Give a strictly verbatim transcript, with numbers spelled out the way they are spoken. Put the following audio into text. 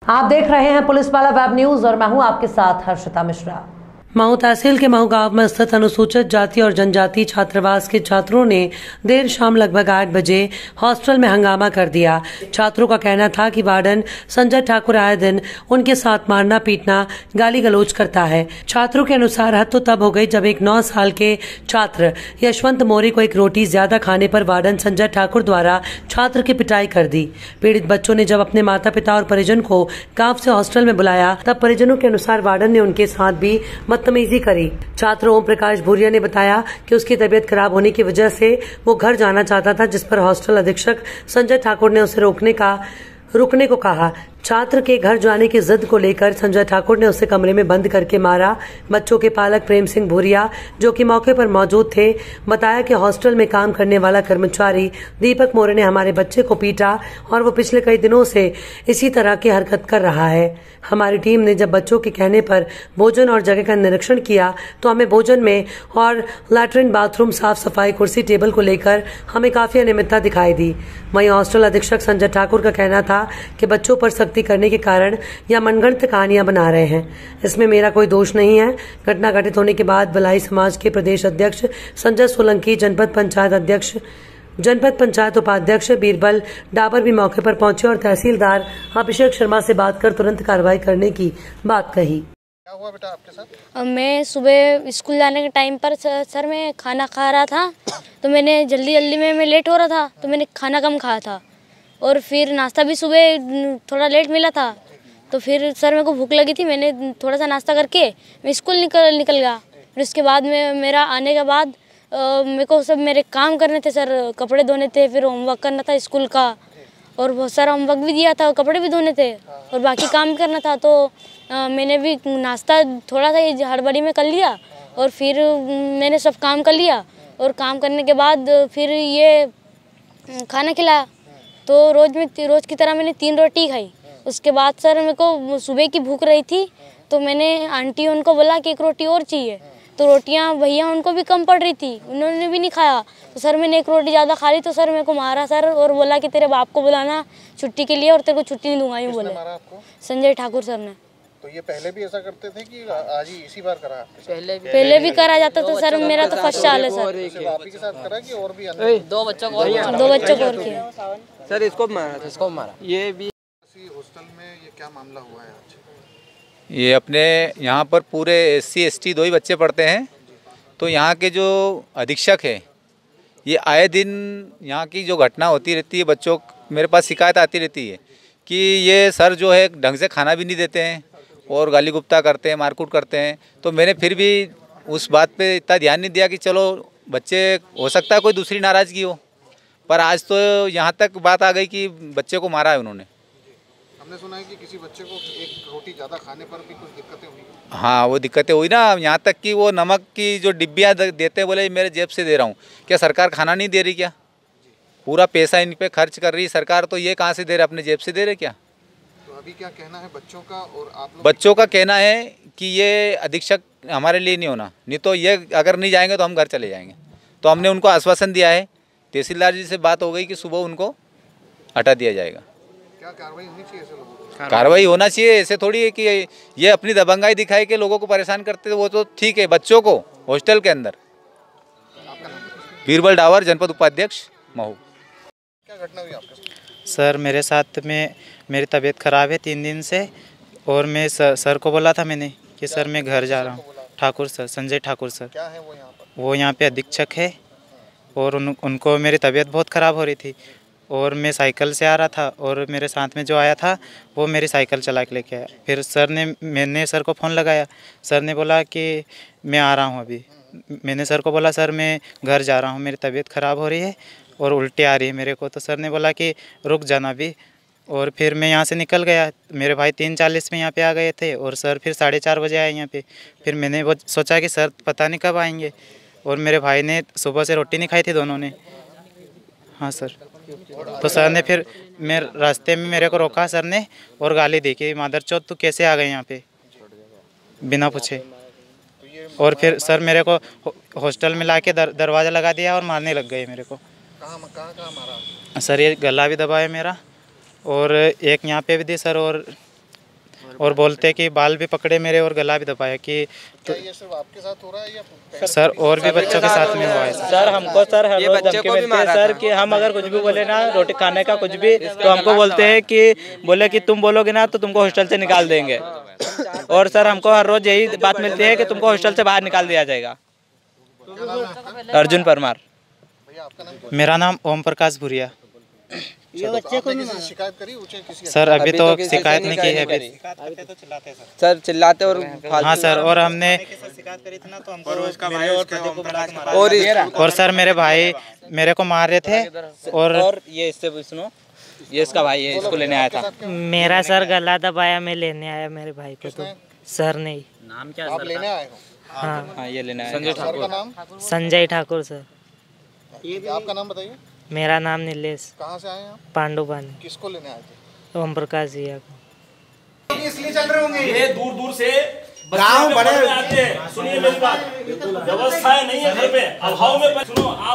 आप देख रहे हैं पुलिस वाला वेब न्यूज और मैं हूं आपके साथ हर्षिता मिश्रा। महू तहसील के महू गांव में स्थित अनुसूचित जाति और जनजाति छात्रावास के छात्रों ने देर शाम लगभग आठ बजे हॉस्टल में हंगामा कर दिया। छात्रों का कहना था कि वार्डन संजय ठाकुर आए दिन उनके साथ मारना पीटना गाली गलौज करता है। छात्रों के अनुसार हद तो तब हो गई जब एक नौ साल के छात्र यशवंत मौर्य को एक रोटी ज्यादा खाने पर वार्डन संजय ठाकुर द्वारा छात्र की पिटाई कर दी। पीड़ित बच्चों ने जब अपने माता पिता और परिजन को गाँव से हॉस्टल में बुलाया तब परिजनों के अनुसार वार्डन ने उनके साथ भी बदतमीजी करी। छात्र ओम प्रकाश भूरिया ने बताया कि उसकी तबीयत खराब होने की वजह से वो घर जाना चाहता था, जिस पर हॉस्टल अधीक्षक संजय ठाकुर ने उसे रोकने का रुकने को कहा। छात्र के घर जाने की जिद को लेकर संजय ठाकुर ने उसे कमरे में बंद करके मारा। बच्चों के पालक प्रेम सिंह भूरिया, जो कि मौके पर मौजूद थे, बताया कि हॉस्टल में काम करने वाला कर्मचारी दीपक मौर्य ने हमारे बच्चे को पीटा और वो पिछले कई दिनों से इसी तरह की हरकत कर रहा है। हमारी टीम ने जब बच्चों के कहने पर भोजन और जगह का निरीक्षण किया तो हमें भोजन में और लैट्रिन, बाथरूम, साफ सफाई, कुर्सी टेबल को लेकर हमें काफी अनियमितता दिखाई दी। वहीं हॉस्टल अधीक्षक संजय ठाकुर का कहना था कि बच्चों पर सख्ती करने के कारण यह मनगढ़ंत कहानियां बना रहे हैं। इसमें मेरा कोई दोष नहीं है। घटना घटित होने के बाद भलाई समाज के प्रदेश अध्यक्ष संजय सोलंकी, जनपद पंचायत अध्यक्ष जनपद पंचायत उपाध्यक्ष बीरबल डाबर भी मौके पर पहुंचे और तहसीलदार अभिषेक शर्मा से बात कर तुरंत कार्रवाई करने की बात कही। क्या हुआ बेटा आपके साथ? मैं सुबह स्कूल जाने के टाइम पर सर मैं खाना खा रहा था, तो मैंने जल्दी जल्दी में मैं लेट हो रहा था तो मैंने खाना कम खाया था और फिर नाश्ता भी सुबह थोड़ा लेट मिला था। तो फिर सर मेरे को भूख लगी थी, मैंने थोड़ा सा नाश्ता करके मैं स्कूल निकल निकल गया। फिर उसके बाद में मेरा आने के बाद मेरे को सब मेरे काम करने थे सर, कपड़े धोने थे, फिर होमवर्क करना था स्कूल का और बहुत सारा होमवर्क भी दिया था, कपड़े भी धोने थे और बाकी काम भी करना था। तो आ, मैंने भी नाश्ता थोड़ा सा हड़बड़ी में कर लिया और फिर मैंने सब काम कर लिया और काम करने के बाद फिर ये खाना खिलाया। तो रोज़ में रोज़ की तरह मैंने तीन रोटी खाई। उसके बाद सर मेरे को सुबह की भूख रही थी तो मैंने आंटी उनको बोला कि एक रोटी और चाहिए, तो रोटियां भैया उनको भी कम पड़ रही थी, उन्होंने भी नहीं खाया। तो सर मैंने एक रोटी ज़्यादा खा ली तो सर मेरे को मारा सर और बोला कि तेरे बाप को बुलाना छुट्टी के लिए और तेरे को छुट्टी नहीं दूंगा। यूँ बोले संजय ठाकुर सर ने। तो ये पहले भी ऐसा करते थे कि आज ही इसी बार करा? पहले भी पहले भी करा जाता था सर, मेरा तो फर्स्ट साल है सर। सिर्फ आप ही के साथ करा कि और भी अन्य? दो बच्चों को दो बच्चों को और किया सर, इसको मारा था, इसको मारा। ये भी हॉस्टल में ये क्या मामला हुआ है आज? ये अपने यहाँ पर पूरे एस सी एस टी दो ही बच्चे पढ़ते हैं। तो यहाँ के जो अधीक्षक है ये आए दिन यहाँ की जो घटना होती रहती है, बच्चों मेरे पास शिकायत आती रहती है कि ये सर जो है ढंग से खाना भी नहीं देते हैं और गाली गुप्ता करते हैं, मारकूट करते हैं। तो मैंने फिर भी उस बात पे इतना ध्यान नहीं दिया कि चलो बच्चे, हो सकता है कोई दूसरी नाराज़गी हो, पर आज तो यहाँ तक बात आ गई कि बच्चे को मारा है उन्होंने। हमने सुना है कि किसी बच्चे को एक रोटी ज़्यादा खाने पर भी कुछ दिक्कतें हुई। हाँ, वो दिक्कतें हुई ना, यहाँ तक कि वो नमक की जो डिब्बियाँ देते बोले मेरे जेब से दे रहा हूँ। क्या सरकार खाना नहीं दे रही क्या? पूरा पैसा इन पे खर्च कर रही है सरकार, तो ये कहाँ से दे रहे, अपने जेब से दे रहे क्या? तो अभी क्या कहना है बच्चों का? और आप लोग? बच्चों का कहना है कि ये अधीक्षक हमारे लिए नहीं होना, नहीं तो ये अगर नहीं जाएंगे तो हम घर चले जाएंगे। तो हमने उनको आश्वासन दिया है, तहसीलदार जी से बात हो गई कि सुबह उनको हटा दिया जाएगा। क्या कार्रवाई होनी चाहिए ऐसे लोगों पर? कार्रवाई होना चाहिए, ऐसे थोड़ी है कि ये अपनी दबंगाई दिखाए के लोगों को परेशान करते, वो तो ठीक है। बच्चों को हॉस्टल के अंदर। बीरबल डावर, जनपद उपाध्यक्ष महू। क्या घटना हुई आपके साथ? सर मेरे साथ में मेरी तबीयत ख़राब है तीन दिन से और मैं सर, सर को बोला था मैंने कि सर मैं घर जा रहा हूँ। Thakur sir, Sanjay Thakur sir. क्या है वो यहाँ पर? वो यहाँ पे अधीक्षक है और उन, उनको मेरी तबीयत बहुत ख़राब हो रही थी और मैं साइकिल से आ रहा था और मेरे साथ में जो आया था वो मेरी साइकिल चला के लेके आया। फिर सर ने मैंने सर को फ़ोन लगाया, सर ने बोला कि मैं आ रहा हूँ अभी। मैंने सर को बोला सर मैं घर जा रहा हूँ, मेरी तबीयत ख़राब हो रही है और उल्टी आ रही है मेरे को। तो सर ने बोला कि रुक जाना अभी, और फिर मैं यहाँ से निकल गया। मेरे भाई तीन चालीस में यहाँ पे आ गए थे और सर फिर साढ़े चार बजे आए यहाँ पे। फिर मैंने वो सोचा कि सर पता नहीं कब आएंगे, और मेरे भाई ने सुबह से रोटी नहीं खाई थी दोनों ने। हाँ सर। तो सर ने फिर मैं रास्ते में मेरे को रोका सर ने और गाली दी कि मादरचोद तू कैसे आ गए यहाँ पे बिना पूछे। और फिर सर मेरे को हॉस्टल में ला के दर, दरवाज़ा लगा दिया और मारने लग गए मेरे को। कहाँ कहाँ कहाँ मारा? सर ये गला भी दबाया मेरा और एक यहाँ पे भी दी सर, और और बोलते कि बाल भी पकड़े मेरे और गला भी दबाया कि क्या ये सिर्फ आपके साथ हो रहा है या सर और भी बच्चों के साथ में हुआ है सर। सर हमको सर हर ये रोज बच्चे धमकी को भी मिलती है मारा सर था। कि हम अगर कुछ भी बोले ना रोटी खाने का कुछ भी तो हमको बोलते हैं कि बोले कि तुम बोलोगे ना तो तुमको हॉस्टल से निकाल देंगे। और सर हमको हर रोज यही बात मिलती है कि तुमको हॉस्टल से बाहर निकाल दिया जाएगा। अर्जुन परमार। भैया आपका नाम क्या मेरा नाम ओम प्रकाश भूरिया। है? तो आपने किसी से शिकायत करी ऊंचे किसी सर अभी अभी तो तो किसी से शिकायत नहीं की है करी। अभी। सर चिल्लाते और हाँ सर और हमने और इस- और सर मेरे भाई मेरे को मार रहे थे और और ये इससे सुनो, ये इसका भाई है, इसको लेने आया था। मेरा सर गला दबाया, मैं लेने आया मेरे भाई को तो सर नहीं। आप लेने आए हो? हाँ हाँ ये लेने आया। सर का नाम? संजय ठाकुर सर। आपका नाम बताइए। मेरा नाम नीलेश कहाँ से आए हैं आप? पांडुपानी। किसको लेने आए थे? ओम प्रकाश जी को। ये दूर दूर से गांव बड़े आते हैं। सुनिए मेरी बात, व्यवस्थाएं नहीं है घर पे, अभाव में सुनो आप